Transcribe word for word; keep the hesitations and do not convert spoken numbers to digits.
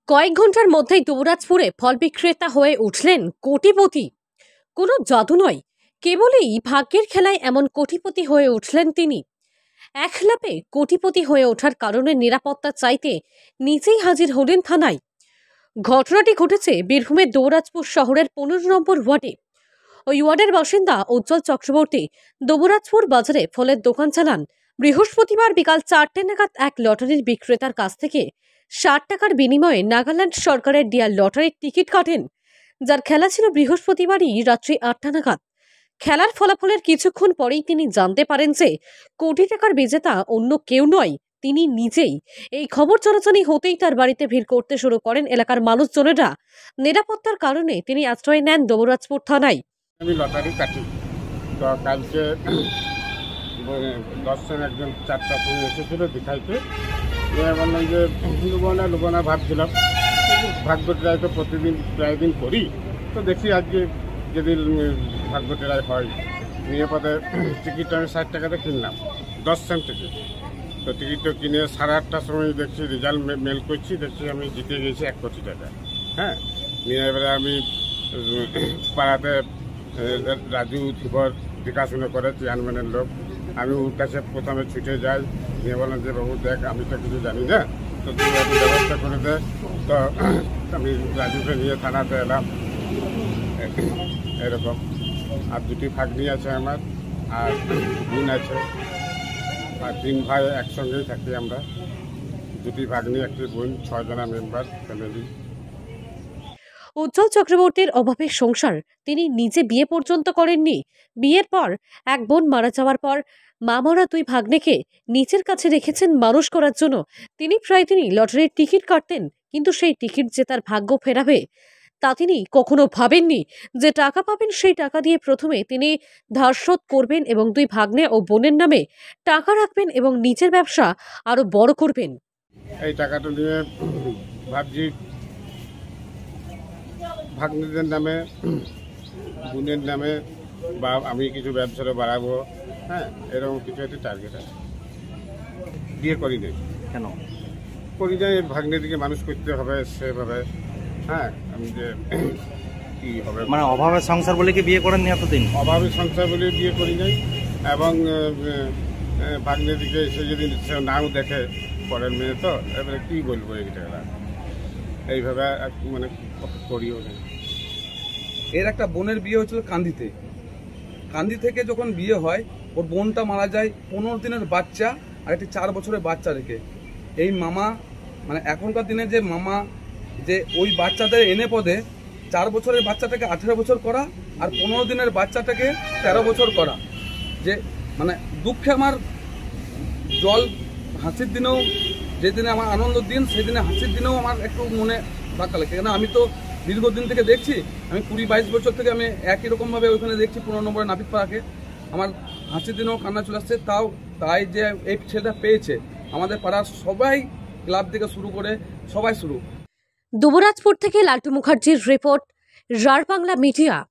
কয়েক ঘন্টার মধ্যেই দুবরাজপুরে ফল বিক্রেতা হয়ে উঠলেন কোটিপতি। কোনো জাদু নয়, কেবলই ভাগ্যের খেলায় এমন কোটিপতি হয়ে উঠলেন তিনি। এক লাফে কোটিপতি হয়ে ওঠার কারণে নিরাপত্তা চাইতে নিজেই হাজির হলেন থানায়। ঘটনাটি ঘটেছে বীরভূমের দুবরাজপুর শহরের পনেরো নম্বর ওয়ার্ডে। ওই ওয়ার্ডের বাসিন্দা উজ্জ্বল চক্রবর্তী দুবরাজপুর বাজারে ফলের দোকান চালান। বৃহস্পতিবার বিকাল চারটে নাগাদ এক লটারির বিক্রেতার কাছ থেকে ষাট টাকার বিনিময়ে নাগাল্যান্ড সরকারের দেয়া লটারির টিকিট কাটেন, যার খেলা ছিল বৃহস্পতিবারই রাত্রি আটটা নাগাদ। খেলার ফলাফলের কিছুক্ষণ পরেই তিনি জানতে পারেন যে কোটি টাকার বিজেতা অন্য কেউ নয়, তিনি নিজেই। এই খবর জানাজানি হতেই তার বাড়িতে ভিড় করতে শুরু করেন এলাকার মানুষজনেরা। নিরাপত্তার কারণে তিনি আশ্রয় নেন দুবরাজপুর থানায়। আমি লটারি কাটি, তো কালকে দশজন একজন চারটার সময় এসেছিল দেখাইতে। বললাম যে লুবনা লুবনা ভাবছিলাম, ভাগ্যটাই তো প্রতিদিন প্রায় দিন করি, তো দেখি আজকে যদি ভাগ্যটাই হয়। নিয়ে পথে টিকিটটা আমি ষাট টাকাতে কিনলাম, দশ সেন্ট টিকিট। তো টিকিটটা কিনে সাড়ে আটটার সময় দেখছি রেজাল্ট মেল করছি, দেখছি আমি জিতে গেছি এক কোটি টাকা। হ্যাঁ, নিয়ে এবারে আমি পাড়াতে রাজু ধীবর দেখাশুনো করে চেয়ারম্যানের লোক, আমি ওর কাছে প্রথমে ছুটে যাই। নিয়ে বললাম যে বাবু দেখ, আমি তো কিছু জানি না, তো তুই একটু ব্যবস্থা করে দে। তো আমি রাজুকে নিয়ে থানাতে এলাম। এরকম আর দুটি ভাগ্নি আছে আমার, আর বোন আছে, আর তিন ভাই একসঙ্গেই থাকি আমরা। দুটি ভাগ্নি, একটি বোন, ছয় জনা মেম্বার ফ্যামিলি। উজ্জ্বল চক্রবর্তীর অভাবে সংসার, তিনি নিজে বিয়ে পর্যন্ত করেননি। বিয়ের পর এক বোন মারা যাওয়ার পর মা মরা দুই ভাগ্নেকে নিজের কাছে রেখেছেন মানুষ করার জন্য। তিনি প্রায় তিনি লটারির টিকিট কাটতেন, কিন্তু সেই টিকিট যে তার ভাগ্য ফেরাবে তা তিনি কখনো ভাবেননি। যে টাকা পাবেন সেই টাকা দিয়ে প্রথমে তিনি ধার শোধ করবেন এবং দুই ভাগ্নে ও বোনের নামে টাকা রাখবেন এবং নিজের ব্যবসা আরো বড় করবেন। এই টাকাটা নিয়ে ভাবছি ভাগ্নিদের নামে, বোনের নামে, বা আমি কিছু ব্যবসাটা বাড়াবো। হ্যাঁ, এরকম কিছু একটা টার্গেট আছে। বিয়ে করি নাই কেন, করি নাই ভাগ্নিদিকে মানুষ করতে হবে সেভাবে। হ্যাঁ, আমি যে কি হবে, মানে অভাবের সংসার বলে কি বিয়ে করেননি এতদিন? অভাবের সংসার বলে বিয়ে করি নাই, এবং ভাগ্নিদিকে এসে যদি নাও দেখে পরের মেয়ে, তো এবারে কি বলবো, এইটা এইভাবে মানে করিও না। এর একটা বোনের বিয়ে হয়েছিল কান্দিতে। কান্দি থেকে যখন বিয়ে হয়, ওর বোনটা মারা যায়, পনেরো দিনের বাচ্চা আর একটি চার বছরের বাচ্চা রেখে। এই মামা মানে এখনকার দিনে যে মামা যে ওই বাচ্চাদের এনে পদে চার বছরের বাচ্চাটাকে আঠেরো বছর করা আর পনেরো দিনের বাচ্চাটাকে তেরো বছর করা, যে মানে দুঃখে আমার জল, হাসির দিনেও যেদিনে আমার আনন্দের দিন সেদিনে হাসির দিনেও আমার একটু মনে ধাক্কা লাগে। কেন আমি তো দীর্ঘদিন থেকে দেখছি, আমি কুড়ি বাইশ বছর থেকে আমি একই রকমভাবে ওইখানে দেখছি পনেরো নম্বরে নাপিত পাড়াকে। আমার হাসির দিনেও কান্না চলে আসছে। তাও তাই যে এই ছেলেটা পেয়েছে, আমাদের পাড়ার সবাই, ক্লাব থেকে শুরু করে সবাই শুরু। দুবরাজপুর থেকে লালটু মুখার্জির রিপোর্ট, রার বাংলা মিডিয়া।